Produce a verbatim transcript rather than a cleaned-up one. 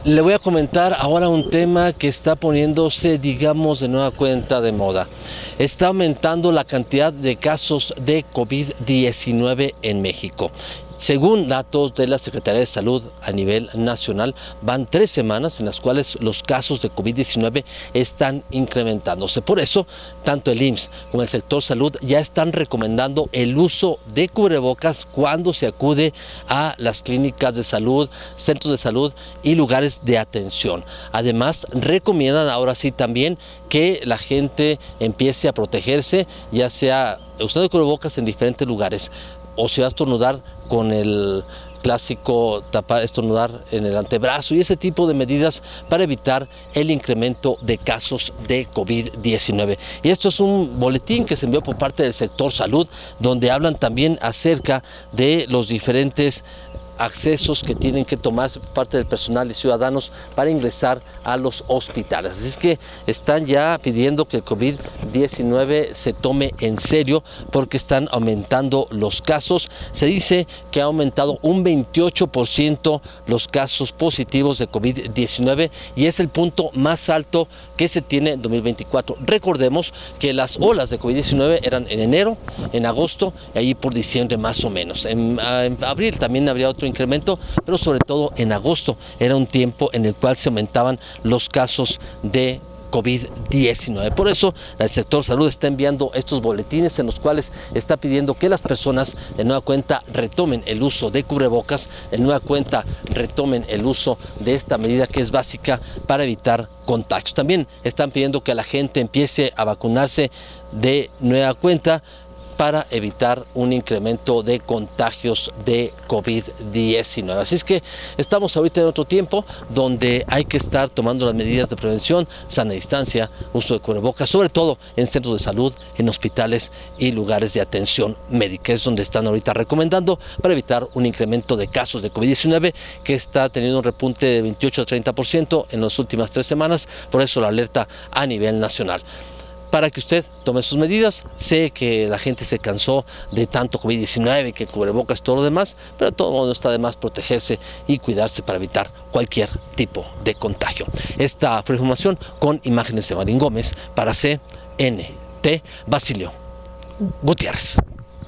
Le voy a comentar ahora un tema que está poniéndose, digamos, de nueva cuenta de moda. Está aumentando la cantidad de casos de COVID diecinueve en México. Según datos de la Secretaría de Salud a nivel nacional, van tres semanas en las cuales los casos de COVID diecinueve están incrementándose. Por eso, tanto el I M S S como el sector salud ya están recomendando el uso de cubrebocas cuando se acude a las clínicas de salud, centros de salud y lugares de atención. Además, recomiendan ahora sí también que la gente empiece a protegerse, ya sea usando cubrebocas en diferentes lugares, o si va a estornudar con el clásico tapar, estornudar en el antebrazo y ese tipo de medidas para evitar el incremento de casos de COVID diecinueve. Y esto es un boletín que se envió por parte del sector salud, donde hablan también acerca de los diferentes accesos que tienen que tomarse por parte del personal y ciudadanos para ingresar a los hospitales. Así es que están ya pidiendo que el COVID diecinueve se tome en serio porque están aumentando los casos. Se dice que ha aumentado un veintiocho por ciento los casos positivos de COVID diecinueve y es el punto más alto que se tiene en dos mil veinticuatro. Recordemos que las olas de COVID diecinueve eran en enero, en agosto y ahí por diciembre más o menos. En, en abril también habría otro incremento, pero sobre todo en agosto era un tiempo en el cual se aumentaban los casos de COVID diecinueve. Por eso el sector salud está enviando estos boletines en los cuales está pidiendo que las personas de nueva cuenta retomen el uso de cubrebocas, de nueva cuenta retomen el uso de esta medida que es básica para evitar contagios. También están pidiendo que la gente empiece a vacunarse de nueva cuenta para evitar un incremento de contagios de COVID diecinueve. Así es que estamos ahorita en otro tiempo donde hay que estar tomando las medidas de prevención, sana distancia, uso de cubrebocas, sobre todo en centros de salud, en hospitales y lugares de atención médica. Es donde están ahorita recomendando para evitar un incremento de casos de COVID diecinueve que está teniendo un repunte de veintiocho a treinta por ciento en las últimas tres semanas. Por eso la alerta a nivel nacional. Para que usted tome sus medidas. Sé que la gente se cansó de tanto COVID diecinueve, que cubrebocas y todo lo demás, pero de todo modo está de más protegerse y cuidarse para evitar cualquier tipo de contagio. Esta fue información con imágenes de Marín Gómez para C N T, Basilio Gutiérrez.